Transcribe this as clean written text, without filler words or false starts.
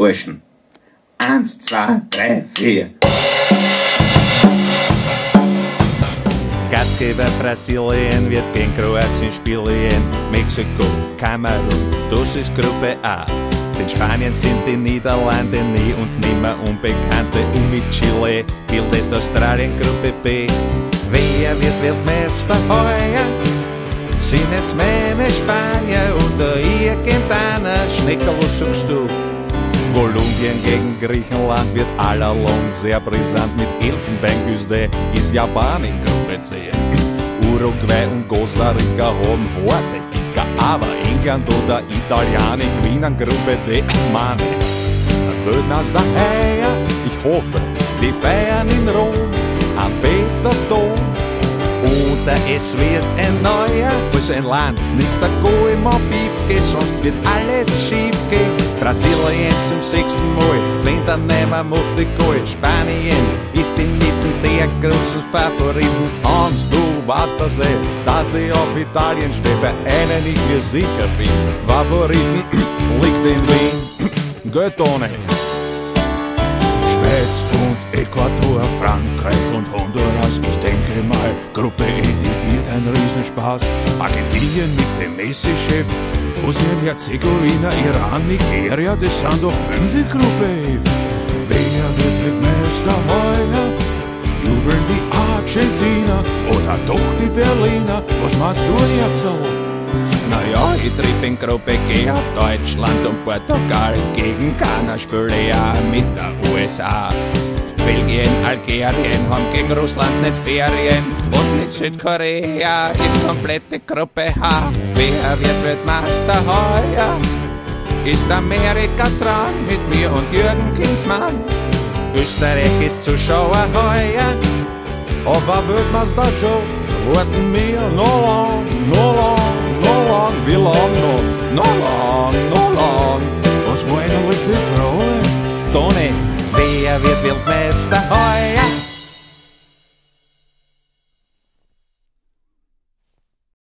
Burschen. 1, 2, 3, 4. Gastgeber Brasilien wird gegen Kroatien spielen, Mexiko, Kamerun, das ist Gruppe A. In Spanien sind die Niederlande nie und nimmer Unbekannte und mit Chile bildet Australien Gruppe B. Wer wird Weltmeister heuer? Sind es meine Spanier oder irgendeiner Schneckerl, was sagst du? Kolumbien gegen Griechenland wird allalong sehr brisant mit Elfenbeinküste, ist Japan in Gruppe C. Uruguay und Costa Rica haben harte Kicker, aber England oder Italien gewinnen Gruppe D. Mann, Wildnis daher, ich hoffe, die feiern in Rom an Petersdom. Oder es wird ein neuer, also ein Land, nicht der Goal im Beefke, sonst wird alles schief gehen. Brasilien zum 6. Mal, wenn der Nehmer macht die Goal. Spanien ist inmitten der großen Favoriten. Hans, du weißt dass ich auf Italien stehe, bei einem ich mir sicher bin. Favoriten liegt in Wien, geht ohne. Schweiz und Äquator, Frankreich und Honduras, ich denke mal, Gruppe E, die wird ein Riesenspaß. Argentinien mit dem Messi-Chef, Bosnien-Herzegowina, Iran, Nigeria, das sind doch 5 Gruppe F. Wer wird Weltmeister heuer? Jubeln die Argentiner oder doch die Berliner? Was meinst du jetzt so? Naja, ich triff in Gruppe G auf Deutschland und Portugal. Gegen Ghana spiele ja mit der USA. Belgien, Algerien haben gegen Russland nicht Ferien. Und mit Südkorea ist komplette Gruppe H. Wer wird Weltmeister heuer? Ist Amerika dran mit mir und Jürgen Klinsmann? Österreich ist Zuschauer heuer. Aber Weltmeisterschaft warten wir noch lang, noch lang. Wie lang noch? Noch lang. Was war eigentlich die Frage? Toni, wer wird Weltmeister heuer?